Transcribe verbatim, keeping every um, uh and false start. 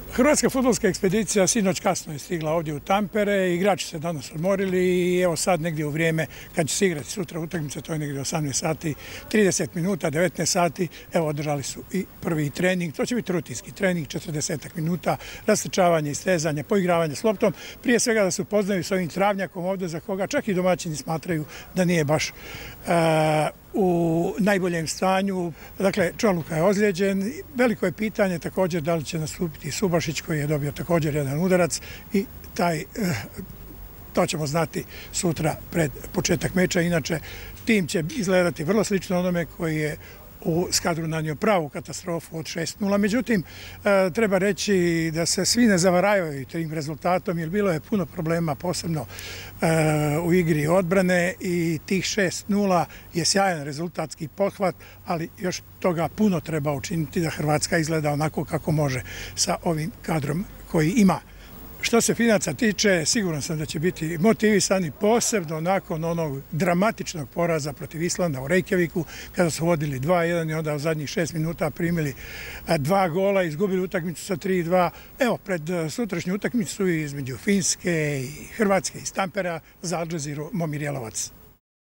Hrvatska fudbalska ekspedicija sinoć kasno je stigla ovdje u Tampere, igrači se danas odmorili i evo sad negdje u vrijeme kad će se igrati sutra utakmica, to je negdje osamnaest sati, trideset minuta, devetnaest sati, evo održali su i prvi trening, to će biti rutinski trening, četrdeset minuta, rastrčavanje, istezanje, poigravanje s loptom, prije svega da se upoznaju s ovim travnjakom ovdje za koga čak i domaćini smatraju da nije baš uh, u najboljem stanju. Dakle, Čoluka je ozlijeđen. Veliko je pitanje također da li će nastupiti Subašić koji je dobio također jedan udarac i taj, to ćemo znati sutra pred početak meča. Inače, tim će izgledati vrlo slično onome koji je u Skadru nanio pravu katastrofu od šest nula. Međutim, treba reći da se svi ne zavaraju tim rezultatom jer bilo je puno problema, posebno u igri odbrane i tih šest nula je sjajan rezultatski pohvat, ali još toga puno treba učiniti da Hrvatska izgleda onako kako može sa ovim kadrom koji ima. Što se Finaca tiče, siguran sam da će biti motivisani posebno nakon onog dramatičnog poraza protiv Islanda u Reykjaviku kada su vodili dva jedan i onda u zadnjih šest minuta primili dva gola, izgubili utakmicu sa tri dva. Evo, pred sutrašnju utakmicu između Finske i Hrvatske iz Tampera za Al Jazeeru Momir Jelovac.